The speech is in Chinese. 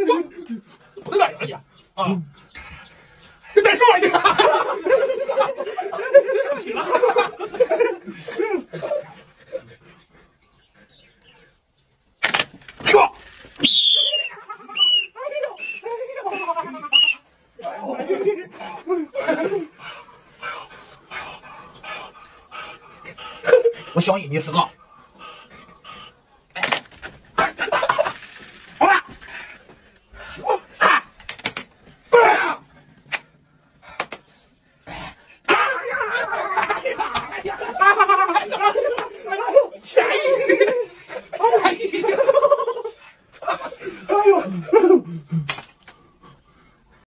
不对呀，你啊，你干什么你？生气了。给我！我小姨你是个。